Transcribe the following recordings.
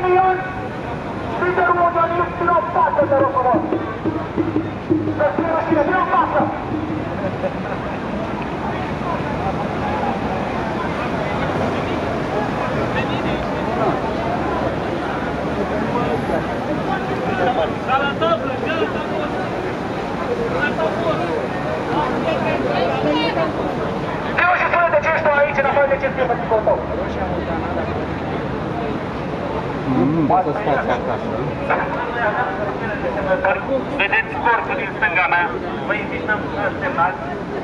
Simion, liderul mondialist, ține o pasă, te rog frumos. Să ține rușine, ține o pasă. La tablă, gata, bun! Gata, bun! Vino și spune-te ce ești tu aici, în afară de ce scrie pe tricou tău. Să-ți faci acasă. Vedeți corpul din stânga mea, vă invităm să semnați.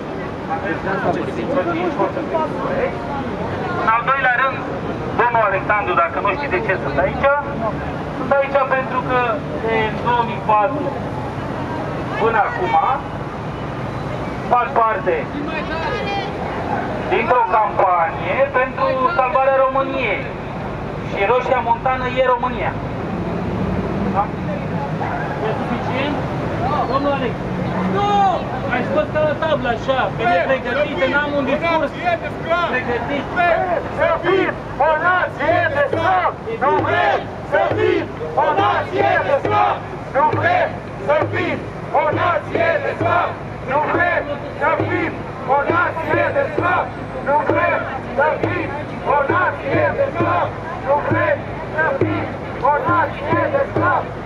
În al doilea rând, domnul Alexandru, dacă nu știi de ce sunt aici, sunt aici pentru că în 2004 până acum fac parte dintr-o campanie pentru salvarea României. Și Roșia Montană e România. Da? E suficient? Domnul Alex! Nu! Ai scos ca la tablă așa, pe nepregătite, n-am un discurs pregătit. Să fim o nație de slav! Nu vrem să fim o nație de slav! Nu vrem să fim o nație de slav! Nu vrem să fim o nație de slav! Nu vrem să fim o nație de slav! Nu vrem să fim o nație de slav!